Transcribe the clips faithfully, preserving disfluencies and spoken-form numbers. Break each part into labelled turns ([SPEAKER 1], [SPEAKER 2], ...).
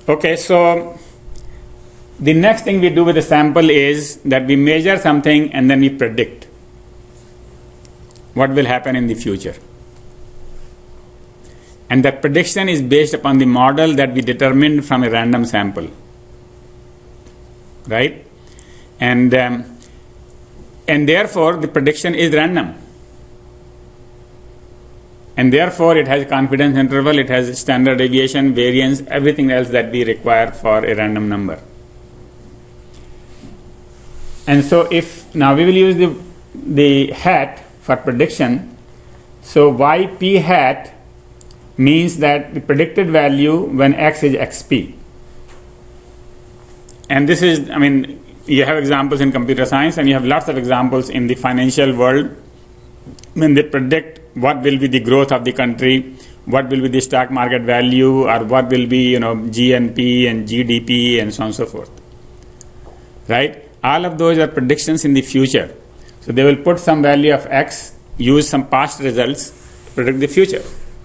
[SPEAKER 1] Okay, so the next thing we do with the sample is that we measure something and then we predict what will happen in the future. And that prediction is based upon the model that we determined from a random sample. Right? And, um, and therefore, the prediction is random. And therefore, it has confidence interval, it has standard deviation, variance, everything else that we require for a random number. And so if, now we will use the, the hat for prediction. So y p hat means that the predicted value when x is xp. And this is, I mean, you have examples in computer science and you have lots of examples in the financial world when they predict what will be the growth of the country, what will be the stock market value, or what will be, you know, G N P and G D P and so on and so forth. Right? All of those are predictions in the future. So they will put some value of x, use some past results to predict the future.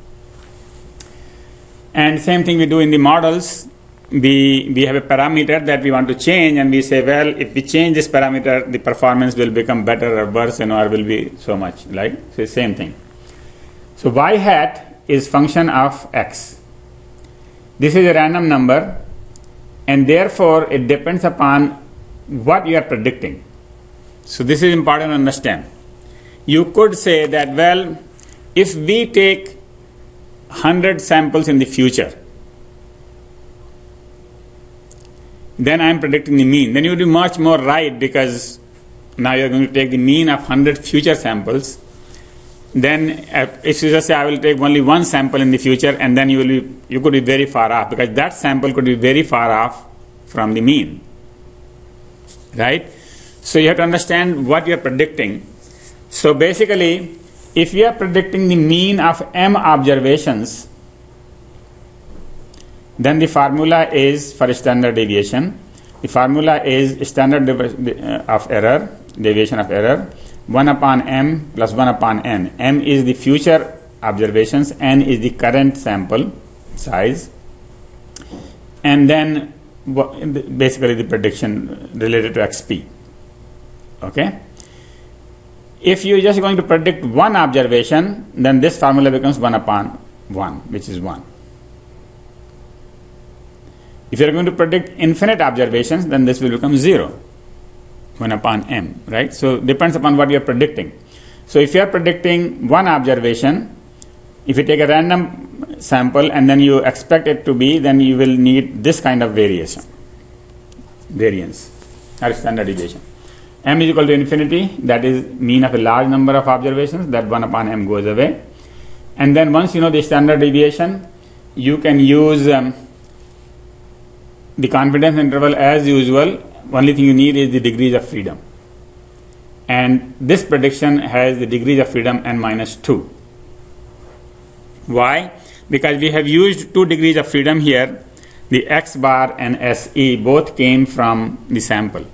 [SPEAKER 1] And same thing we do in the models. We, we have a parameter that we want to change and we say, well, if we change this parameter, the performance will become better or worse, you know, or will be so much, right? So same thing. So y hat is function of x. This is a random number and therefore it depends upon what you are predicting. So this is important to understand. You could say that, well, if we take one hundred samples in the future, then I am predicting the mean. Then you will be much more right because now you are going to take the mean of one hundred future samples. Then uh, if you just say I will take only one sample in the future, and then you will be, you could be very far off because that sample could be very far off from the mean. Right? So you have to understand what you are predicting. So basically, if you are predicting the mean of m observations, then the formula is for standard deviation. The formula is standard of error, deviation of error, one upon m plus one upon n. M is the future observations, n is the current sample size, and then basically the prediction related to xp. Okay? If you are just going to predict one observation, then this formula becomes one upon one, which is one. If you are going to predict infinite observations, then this will become zero, one upon m, right? So depends upon what you are predicting. So if you are predicting one observation, if you take a random sample and then you expect it to be, then you will need this kind of variation, variance or standard deviation. M is equal to infinity, that is mean of a large number of observations, that one upon m goes away. And then once you know the standard deviation, you can use um, the confidence interval as usual. Only thing you need is the degrees of freedom. And this prediction has the degrees of freedom n minus two. Why? Because we have used two degrees of freedom here. The x bar and S E both came from the sample.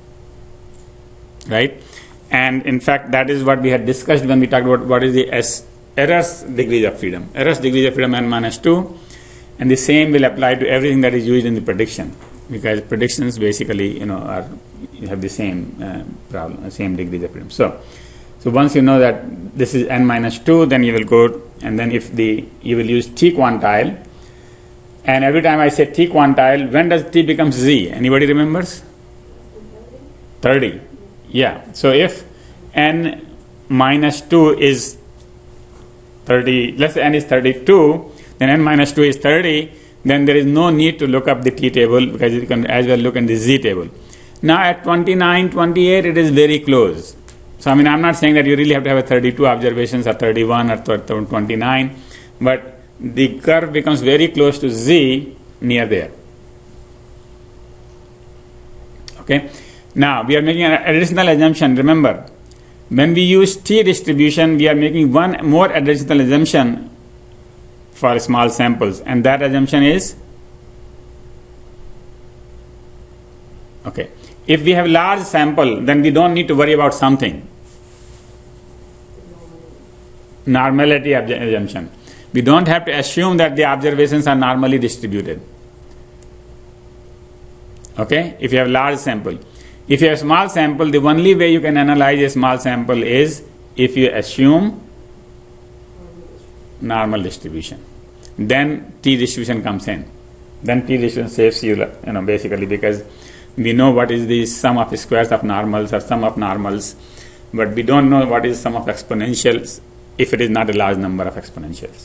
[SPEAKER 1] Right? And in fact, that is what we had discussed when we talked about what is the S errors degrees of freedom. Errors degrees of freedom n minus two. And the same will apply to everything that is used in the prediction, because predictions basically, you know, are have the same uh, problem, same degrees of freedom. So, so once you know that this is n minus two, then you will go, and then if the you will use t quantile, and every time I say t quantile, when does t become z? Anybody remembers? thirty. Yeah. So if n minus two is thirty, let's say n is thirty-two, then n minus two is thirty, then there is no need to look up the t table because you can as well look in the z table. Now at twenty-nine, twenty-eight, it is very close. So I mean, I'm not saying that you really have to have a thirty-two observations or thirty-one or twenty-nine, but the curve becomes very close to z near there. Okay. Now we are making an additional assumption. Remember, when we use t distribution, we are making one more additional assumption for small samples, and that assumption is, okay, if we have large sample, then we don't need to worry about something. Normality assumption. We don't have to assume that the observations are normally distributed. Okay, if you have large sample. If you have small sample, the only way you can analyze a small sample is if you assume normal distribution. Then t distribution comes in. Then t distribution saves you, you know, basically, because we know what is the sum of the squares of normals or sum of normals, but we don't know what is sum of exponentials if it is not a large number of exponentials.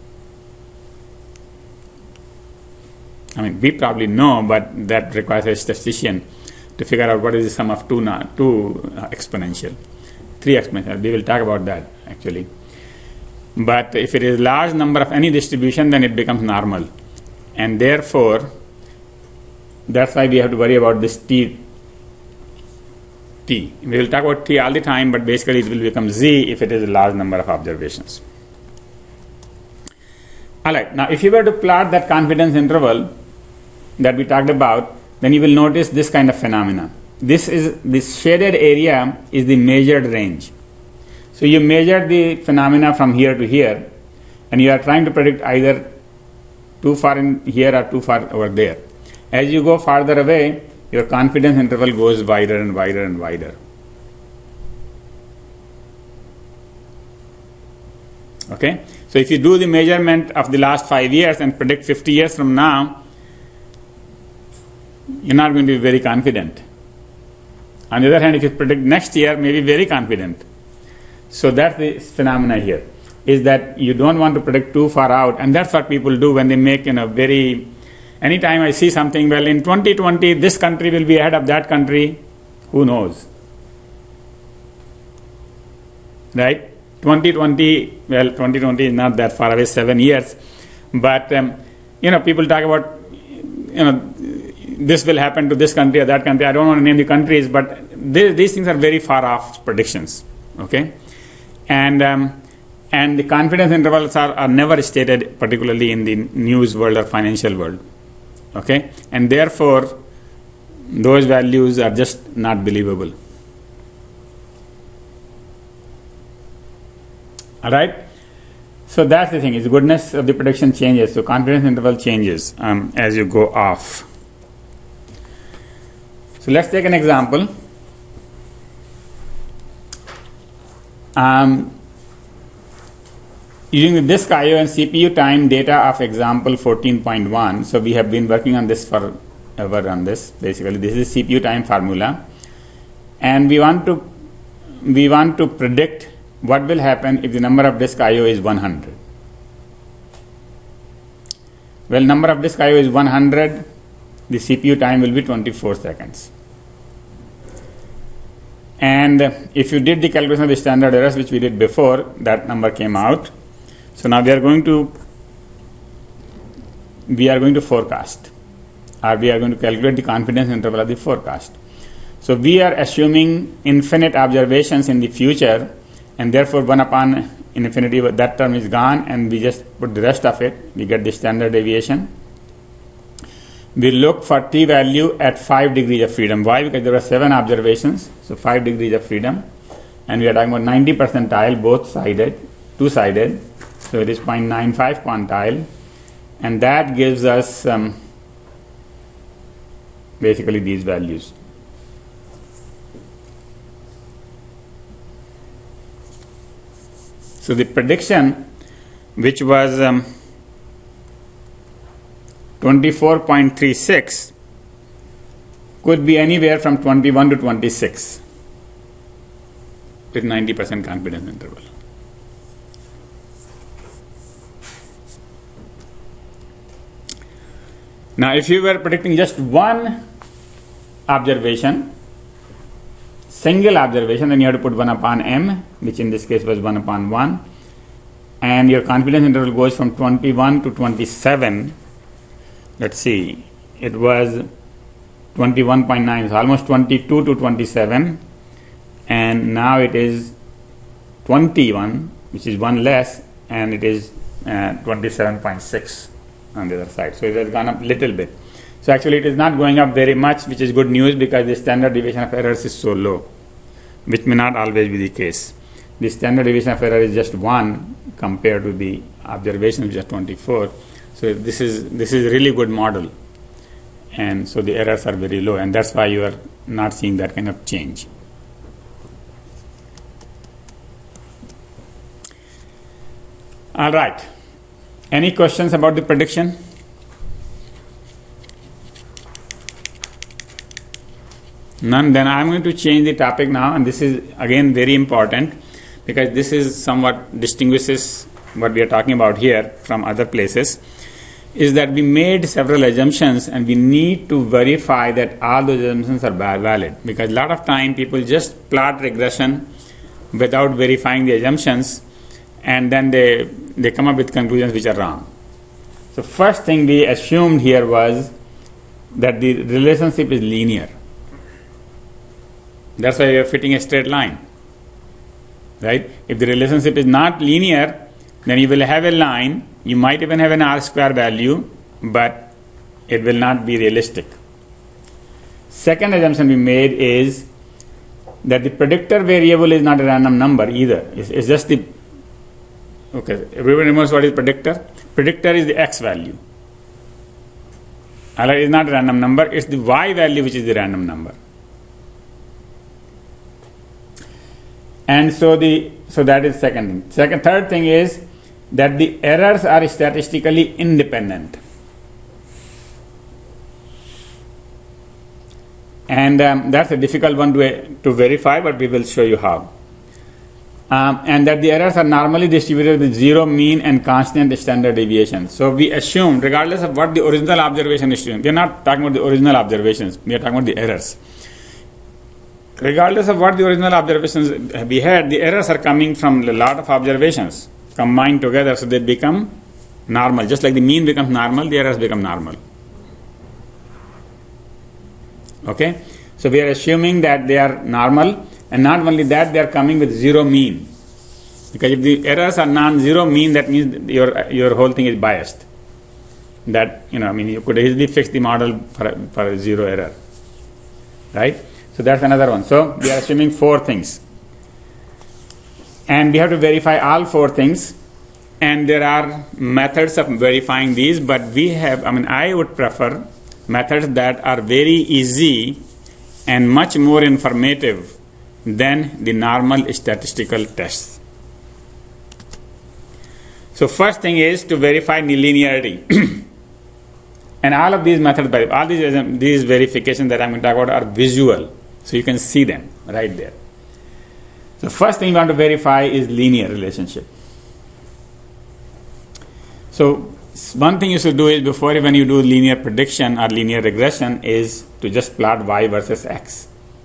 [SPEAKER 1] I mean, we probably know, but that requires a statistician to figure out what is the sum of two, not, two uh, exponential, three exponential. We will talk about that actually. But if it is a large number of any distribution, then it becomes normal. And therefore, that's why we have to worry about this t. t. We will talk about t all the time, but basically it will become z if it is a large number of observations. Alright, now if you were to plot that confidence interval that we talked about, then you will notice this kind of phenomena. This is this shaded area is the measured range. So you measure the phenomena from here to here, and you are trying to predict either too far in here or too far over there. As you go farther away, your confidence interval goes wider and wider and wider. Okay? So if you do the measurement of the last five years and predict fifty years from now, you're not going to be very confident. On the other hand, if you predict next year, maybe very confident. So that's the phenomena here, is that you don't want to predict too far out, and that's what people do when they make, you know, very, anytime I see something, well, in twenty twenty, this country will be ahead of that country, who knows? Right? twenty twenty, well, twenty twenty is not that far away, seven years, but, um, you know, people talk about, you know, this will happen to this country or that country. I don't want to name the countries, but they, these things are very far off predictions, okay? And um, and the confidence intervals are, are never stated, particularly in the news world or financial world, okay? And therefore, those values are just not believable. All right? So that's the thing, is goodness of the prediction changes, so confidence interval changes um, as you go off. So let's take an example. Um, using the disk I O and C P U time data of example fourteen point one. So we have been working on this forever on this. Basically, this is C P U time formula, and we want to we want to predict what will happen if the number of disk I O is one hundred. Well, number of disk I O is one hundred. The C P U time will be twenty-four seconds. And if you did the calculation of the standard errors, which we did before, that number came out. So now we are going to we are going to forecast, or we are going to calculate the confidence interval of the forecast. So we are assuming infinite observations in the future, and therefore one upon infinity, that term is gone, and we just put the rest of it. We get the standard deviation. We look for t value at five degrees of freedom. Why? Because there were seven observations, so five degrees of freedom, and we are talking about ninety percentile, both sided, two sided, so it is zero point nine five quantile, and that gives us um, basically these values. So the prediction, which was um, twenty-four point three six, could be anywhere from twenty-one to twenty-six with ninety percent confidence interval. Now, if you were predicting just one observation, single observation, then you have to put one upon m, which in this case was one upon one, and your confidence interval goes from twenty-one to twenty-seven. Let's see, it was twenty-one point nine, so almost twenty-two to twenty-seven, and now it is twenty-one, which is one less, and it is uh, twenty-seven point six on the other side. So it has gone up a little bit. So actually it is not going up very much, which is good news, because the standard deviation of errors is so low, which may not always be the case. The standard deviation of error is just one compared to the observation, which is twenty-four. So this is this is a really good model, and so the errors are very low, and that's why you are not seeing that kind of change. All right. Any questions about the prediction? None. Then I'm going to change the topic now, and this is again very important because this is somewhat distinguishes what we are talking about here from other places, is that we made several assumptions and we need to verify that all those assumptions are valid, because a lot of time people just plot regression without verifying the assumptions, and then they they come up with conclusions which are wrong. So first thing we assumed here was that the relationship is linear. That's why we are fitting a straight line, right? If the relationship is not linear, then you will have a line, you might even have an R square value, but it will not be realistic. Second assumption we made is that the predictor variable is not a random number either. It's, it's just the, okay, everyone remembers what is predictor? Predictor is the X value. It's not a random number, it's the Y value which is the random number. And so the so that is second thing. Second, third thing is that the errors are statistically independent. And um, that's a difficult one to, to verify, but we will show you how. Um, and that the errors are normally distributed with zero mean and constant standard deviation. So we assume, regardless of what the original observation is doing, we are not talking about the original observations, we are talking about the errors. Regardless of what the original observations we had, the errors are coming from a lot of observations combined together, so they become normal. Just like the mean becomes normal, the errors become normal. Okay? So we are assuming that they are normal, and not only that, they are coming with zero mean. Because if the errors are non-zero mean, that means your your whole thing is biased. That, you know, I mean, you could easily fix the model for a, for a zero error. Right? So that's another one. So we are assuming four things. And we have to verify all four things. And there are methods of verifying these, but we have, I mean, I would prefer methods that are very easy and much more informative than the normal statistical tests. So first thing is to verify nonlinearity. And all of these methods, all these, these verifications that I'm going to talk about are visual. So you can see them right there. The first thing you want to verify is linear relationship. So one thing you should do is, before when you do linear prediction or linear regression, is to just plot y versus x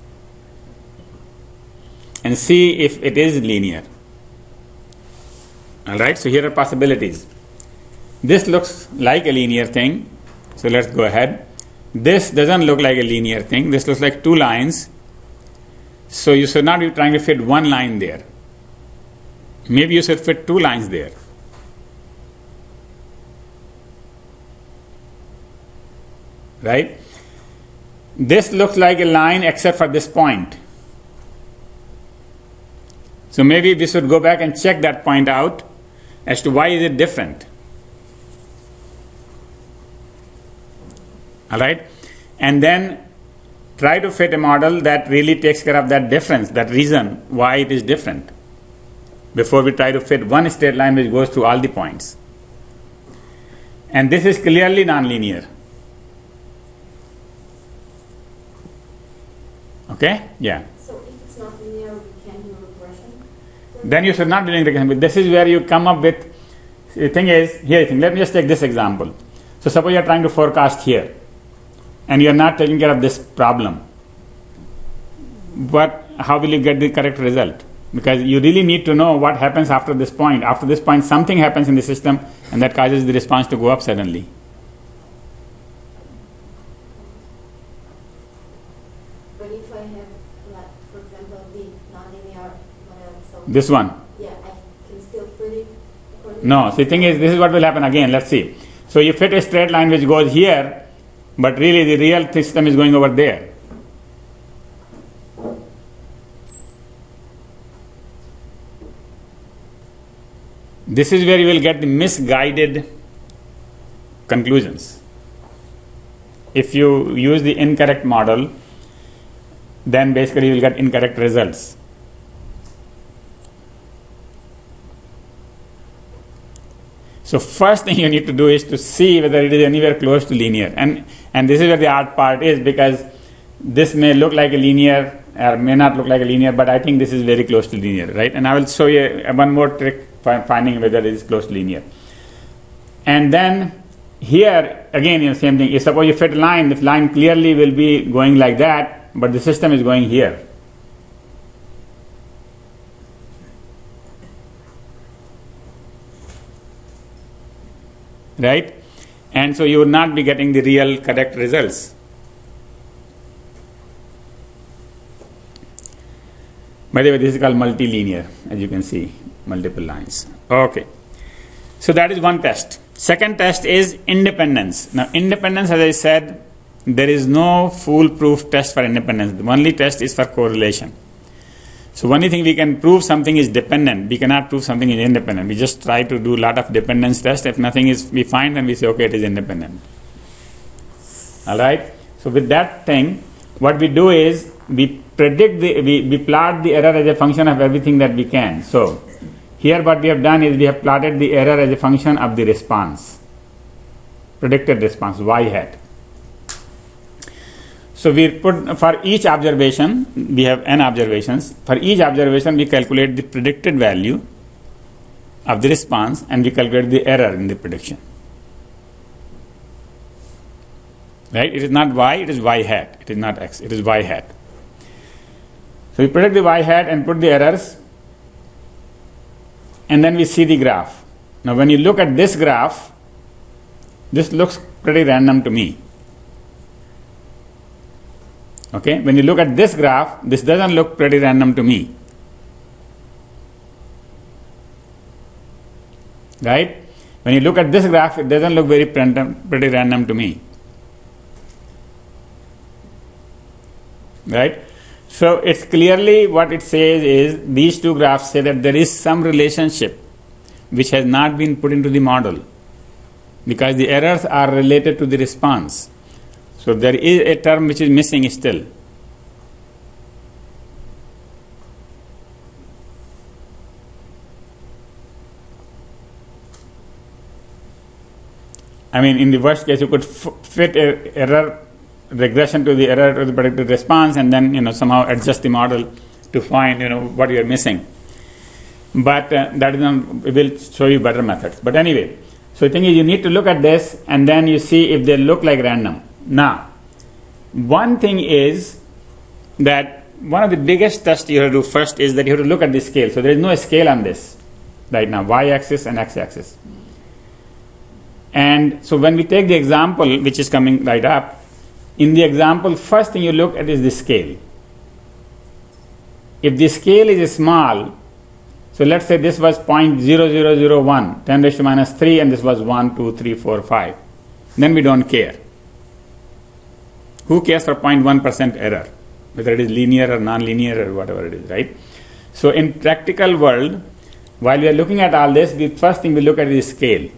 [SPEAKER 1] and see if it is linear. Alright, so here are possibilities. This looks like a linear thing, so let's go ahead. This doesn't look like a linear thing. This looks like two lines. So you should not be trying to fit one line there. Maybe you should fit two lines there. Right? This looks like a line except for this point. So maybe we should go back and check that point out as to why is it different. Alright? And then try to fit a model that really takes care of that difference, that reason why it is different, before we try to fit one straight line which goes through all the points. And this is clearly nonlinear. Okay? Yeah.
[SPEAKER 2] So if it's not linear, we can do regression?
[SPEAKER 1] Then you should not do regression. But this is where you come up with, the thing is, here you think, let me just take this example. So suppose you are trying to forecast here, and you are not taking care of this problem. But how will you get the correct result? Because you really need to know what happens after this point. After this point, something happens in the system, and that causes the response to go up suddenly.
[SPEAKER 2] But if I have, like, for example, the nonlinear model, so
[SPEAKER 1] This one.
[SPEAKER 2] yeah, I can still predict according
[SPEAKER 1] No,
[SPEAKER 2] to
[SPEAKER 1] so the thing is, this is what will happen again. Let's see. So you fit a straight line which goes here, but really the real system is going over there. This is where you will get the misguided conclusions. if you use the incorrect model, then basically you will get incorrect results. So first thing you need to do is to see whether it is anywhere close to linear. And, and this is where the art part is, because this may look like a linear or may not look like a linear, but I think this is very close to linear, right? And I will show you one more trick for finding whether it is close to linear. And then here, again, you know, same thing. If suppose you fit a line, the line clearly will be going like that, but the system is going here. Right? And so you will not be getting the real correct results. By the way, this is called multilinear, as you can see, multiple lines. Okay. So that is one test. Second test is independence. Now, independence, as I said, there is no foolproof test for independence. The only test is for correlation. So only thing we can prove something is dependent. We cannot prove something is independent. We just try to do a lot of dependence tests. If nothing is we find, then we say, okay, it is independent. All right. So with that thing, what we do is we predict the we, we plot the error as a function of everything that we can. So here what we have done is we have plotted the error as a function of the response, predicted response, y hat. So we put for each observation, we have n observations. For each observation, we calculate the predicted value of the response and we calculate the error in the prediction. Right? It is not y, it is y hat. It is not x, it is y hat. So we predict the y hat and put the errors, and then we see the graph. Now when you look at this graph, this looks pretty random to me. Okay, when you look at this graph, this doesn't look pretty random to me. Right? When you look at this graph, it doesn't look very pretty random to me. Right? So it's clearly what it says is these two graphs say that there is some relationship which has not been put into the model because the errors are related to the response. So there is a term which is missing still. I mean, in the worst case, you could f- fit a error regression to the error to the predicted response, and then you know somehow adjust the model to find you know what you are missing. But uh, that is not, we will show you better methods. But anyway, so the thing is, you need to look at this, and then you see if they look like random. Now, one thing is that one of the biggest tests you have to do first is that you have to look at the scale. So there is no scale on this right now, y-axis and x-axis. And so when we take the example, which is coming right up, in the example, first thing you look at is the scale. If the scale is small, so let's say this was zero point zero zero zero one, ten raised to minus three, and this was one, two, three, four, five, then we don't care. Who cares for zero point one percent error, whether it is linear or non-linear or whatever it is, right? So in practical world, while we are looking at all this, the first thing we look at is scale.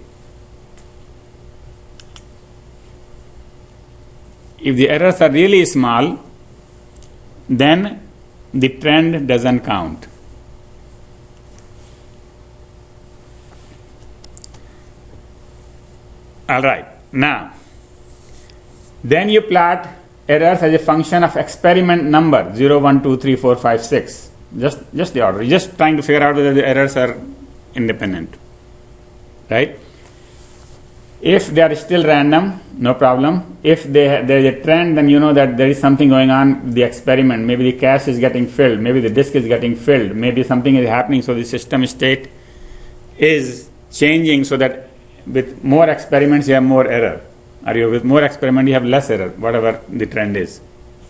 [SPEAKER 1] If the errors are really small, then the trend doesn't count. All right. Now, then you plot errors as a function of experiment number zero, one, two, three, four, five, six. Just, just the order. You're just trying to figure out whether the errors are independent. Right? If they are still random, no problem. If they, there is a trend, then you know that there is something going on with the experiment. Maybe the cache is getting filled. Maybe the disk is getting filled. Maybe something is happening, so the system state is changing so that with more experiments you have more error. Or you, with more experiment you have less error, whatever the trend is.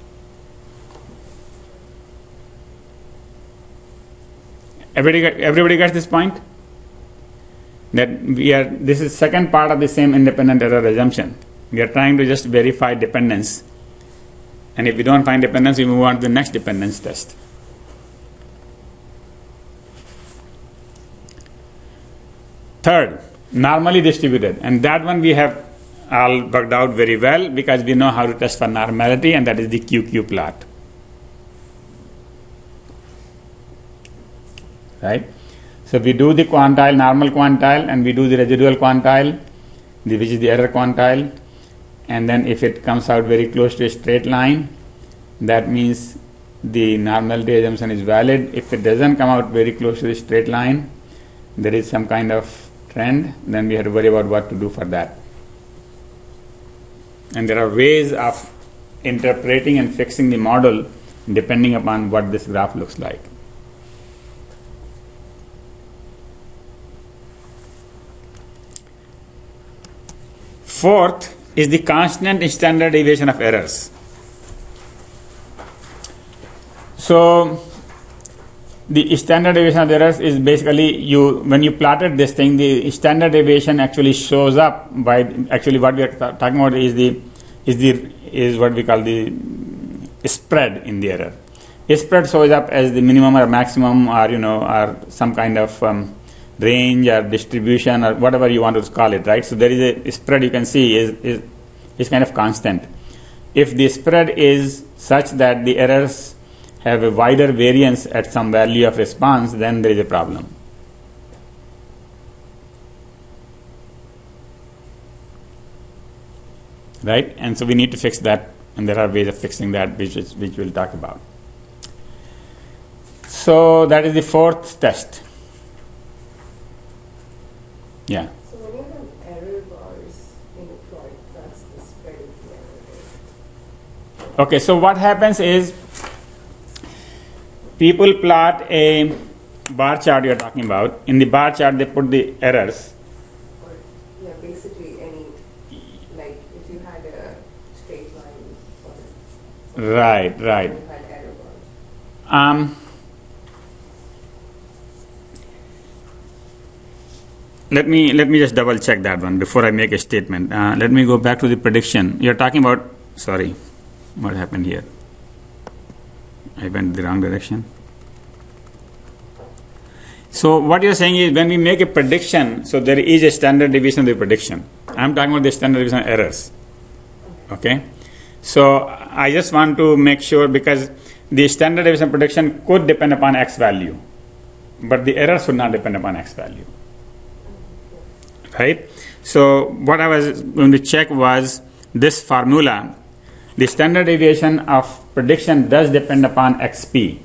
[SPEAKER 1] Everybody, everybody gets this point? That we are, this is second part of the same independent error assumption. We are trying to just verify dependence, and if we don't find dependence, we move on to the next dependence test. Third, normally distributed, and that one we have all worked out very well because we know how to test for normality, and that is the Q Q plot. Right? So we do the quantile, normal quantile, and we do the residual quantile, the, which is the error quantile, and then if it comes out very close to a straight line, that means the normality assumption is valid. If it doesn't come out very close to the straight line, there is some kind of trend, then we have to worry about what to do for that. And there are ways of interpreting and fixing the model depending upon what this graph looks like. Fourth is the constant standard deviation of errors. So the standard deviation of errors is basically you when you plotted this thing, the standard deviation actually shows up by actually what we are th- talking about is the is the is what we call the spread in the error. A spread shows up as the minimum or maximum, or you know, or some kind of um, range or distribution or whatever you want to call it, right? So there is a spread you can see is is is kind of constant. If the spread is such that the errors have a wider variance at some value of response, then there is a problem. Right? And so we need to fix that, and there are ways of fixing that which is, which we'll talk about. So that is the fourth test. Yeah.
[SPEAKER 3] So when you have error bars in a plot, that's the spread of the error.
[SPEAKER 1] Okay, so what happens is people plot a bar chart you're talking about. In the bar chart, they put the errors.
[SPEAKER 3] Or, yeah, basically any, like if you had a straight line for
[SPEAKER 1] Right, right.
[SPEAKER 3] you had error bars.
[SPEAKER 1] Um, let me let me just double check that one before I make a statement. Uh, let me go back to the prediction. You're talking about, sorry, what happened here? I went the wrong direction. So what you're saying is when we make a prediction, so there is a standard deviation of the prediction. I'm talking about the standard deviation of errors. Okay? So I just want to make sure, because the standard deviation prediction could depend upon X value, but the error should not depend upon X value. Right? So what I was going to check was this formula. The standard deviation of prediction does depend upon X P.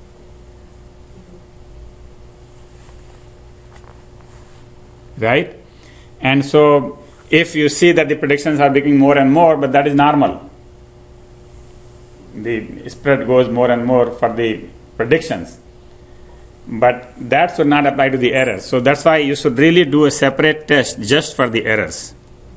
[SPEAKER 1] Right? And so if you see that the predictions are becoming more and more, but that is normal. The spread goes more and more for the predictions. But that should not apply to the errors. So that's why you should really do a separate test just for the errors.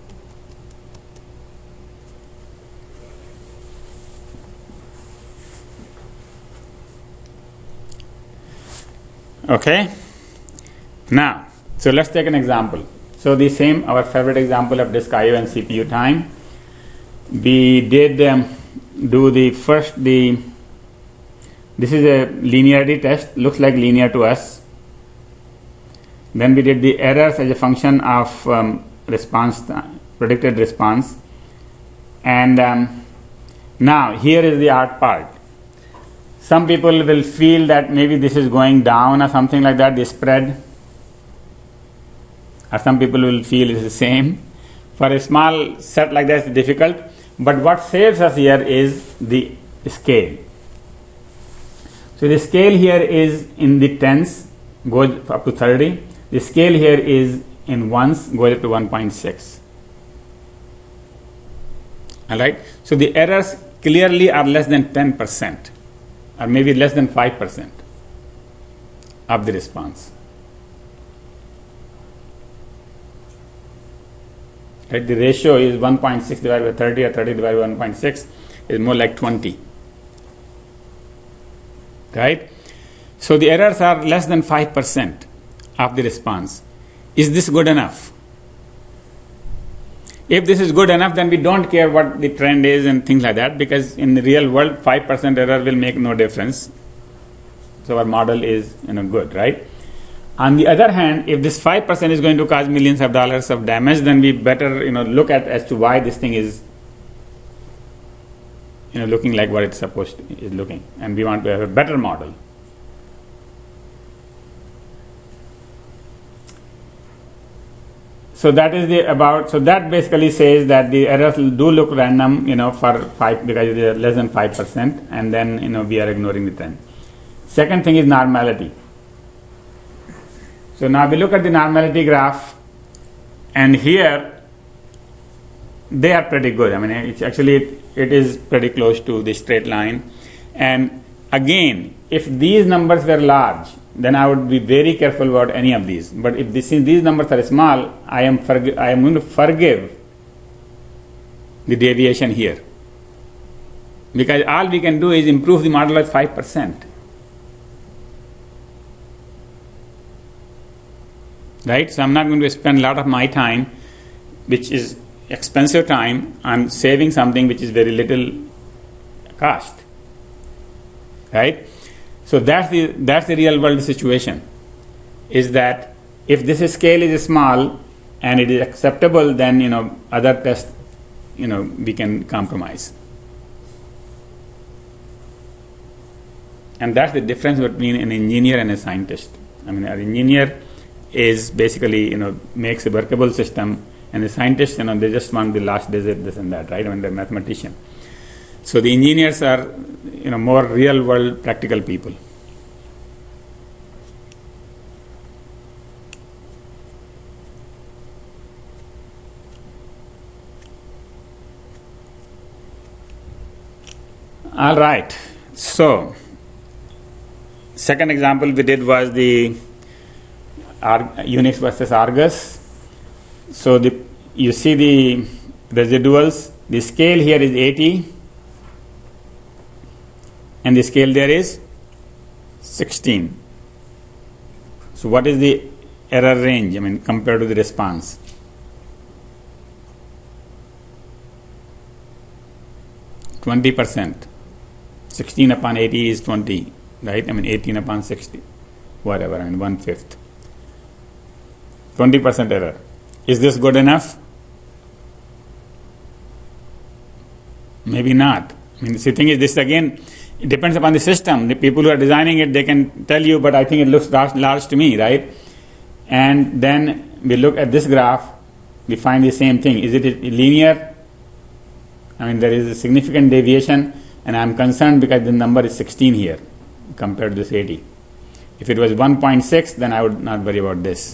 [SPEAKER 1] Okay? Now, so let's take an example. So the same, our favorite example of disk I O and C P U time. We did um, do the first, the this is a linearity test, looks like linear to us. Then we did the errors as a function of um, response, predicted response. And um, now here is the art part. Some people will feel that maybe this is going down or something like that, the spread. Or some people will feel it's the same. For a small set like that, it's difficult. But what saves us here is the scale. So the scale here is in the tens, goes up to thirty. The scale here is in ones, goes up to one point six. Alright? So the errors clearly are less than ten percent. Or maybe less than five percent of the response. Right? The ratio is one point six divided by thirty, or thirty divided by one point six is more like twenty. Right? So the errors are less than five percent of the response. Is this good enough? If this is good enough, then we don't care what the trend is and things like that, because in the real world, five percent error will make no difference. So our model is, you know, good, right? On the other hand, if this five percent is going to cause millions of dollars of damage, then we better, you know, look at as to why this thing is, you know, looking like what it's supposed to is looking, and we want to have a better model. So that is the about. So that basically says that the errors do look random, you know, for five because they are less than five percent, and then, you know, we are ignoring the trend. Second thing is normality. So now we look at the normality graph, and here they are pretty good. I mean, it's actually it, it is pretty close to the straight line. And again, if these numbers were large, then I would be very careful about any of these. But if this, since these numbers are small, I am forg- I am going to forgive the deviation here, because all we can do is improve the model at five percent. Right? So I'm not going to spend a lot of my time, which is expensive time, on saving something which is very little cost. Right? So that's the that's the real world situation. Is that if this scale is small and it is acceptable, then, you know, other tests, you know, we can compromise. And that's the difference between an engineer and a scientist. I mean, an engineer is basically, you know, makes a workable system, and the scientists, you know, they just want the last digit, this and that, right? I mean, they're mathematician. So the engineers are, you know, more real world practical people. All right. So second example we did was the Ar- Unix versus Argus. So the you see the residuals. The scale here is eighty, and the scale there is sixteen. So what is the error range? I mean, compared to the response. Twenty percent. Sixteen upon eighty is twenty, right? I mean, eighteen upon sixty, whatever. I mean, one fifth. Twenty percent error. Is this good enough? Maybe not. I mean, the thing is, this again, it depends upon the system. The people who are designing it, they can tell you, but I think it looks large, large to me, right? And then we look at this graph, we find the same thing. Is it linear? I mean, there is a significant deviation, and I am concerned because the number is sixteen here compared to this eighty. If it was one point six, then I would not worry about this.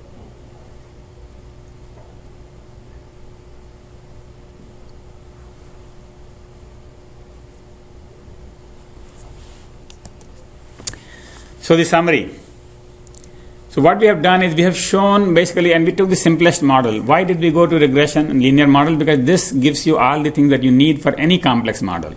[SPEAKER 1] So the summary. So what we have done is we have shown basically, and we took the simplest model. Why did we go to regression and linear model? Because this gives you all the things that you need for any complex model.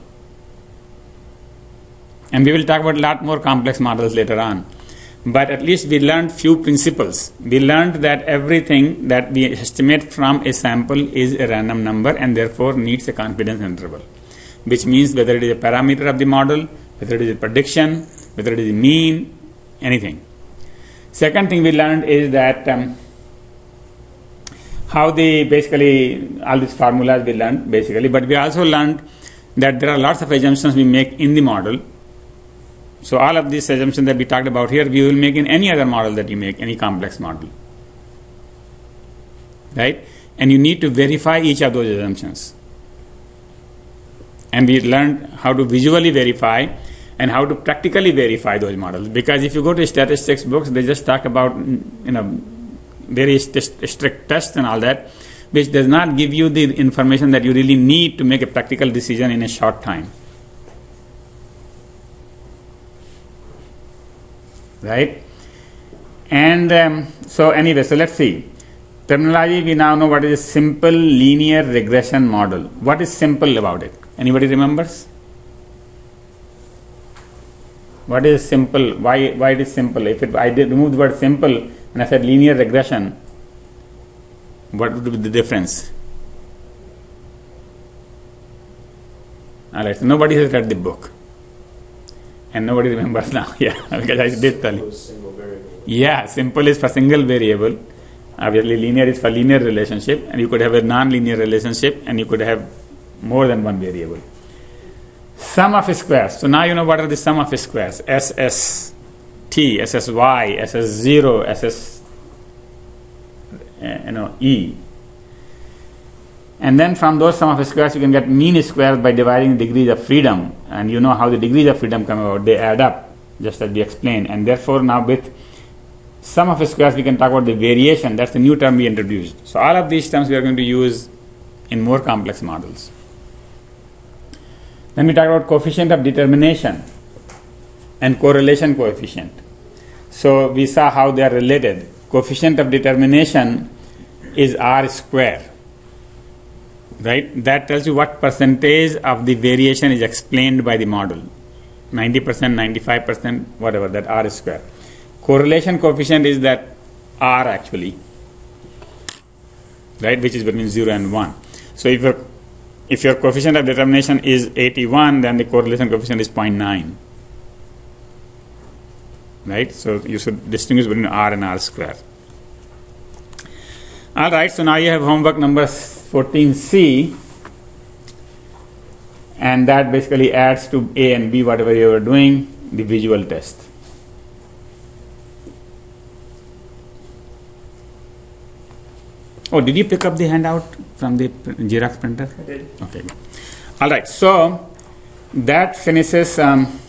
[SPEAKER 1] And we will talk about a lot more complex models later on. But at least we learned few principles. We learned that everything that we estimate from a sample is a random number and therefore needs a confidence interval. Which means whether it is a parameter of the model, whether it is a prediction, whether it is a mean, anything. Second thing we learned is that um, how the basically all these formulas we learned basically, but we also learned that there are lots of assumptions we make in the model. So all of these assumptions that we talked about here, we will make in any other model that you make, any complex model, right? And you need to verify each of those assumptions. And we learned how to visually verify and how to practically verify those models. Because if you go to statistics books, they just talk about, you know, very st- strict tests and all that, which does not give you the information that you really need to make a practical decision in a short time. Right? And um, so anyway, so let's see. Terminology, we now know what is a simple linear regression model. What is simple about it? Anybody remembers? What is simple? Why why it is simple? If it, I did remove the word simple and I said linear regression, what would be the difference? Alright, so nobody has read the book. And nobody remembers now. Yeah, because I did tell you.
[SPEAKER 4] Single variable.
[SPEAKER 1] Yeah, simple is for single variable. Obviously, linear is for linear relationship, and you could have a non-linear relationship, and you could have more than one variable. Sum of squares. So now you know what are the sum of squares. S S T, S S Y, S S zero, S S uh, you know, E. And then from those sum of squares, you can get mean squares by dividing the degrees of freedom. And you know how the degrees of freedom come about. They add up, just as we explained. And therefore, now with sum of squares, we can talk about the variation. That's the new term we introduced. So all of these terms we are going to use in more complex models. Then we talk about coefficient of determination and correlation coefficient. So we saw how they are related. Coefficient of determination is R square. Right? That tells you what percentage of the variation is explained by the model. ninety percent, ninety-five percent, whatever, that R square. Correlation coefficient is that R actually, right, which is between zero and one. So if your, if your coefficient of determination is eighty-one, then the correlation coefficient is zero point nine. Right? So you should distinguish between R and R square. All right, so now you have homework number fourteen C, and that basically adds to A and B, whatever you are doing, the visual test. Oh, did you pick up the handout from the Xerox printer?
[SPEAKER 4] I did.
[SPEAKER 1] Okay. All right, so that finishes um,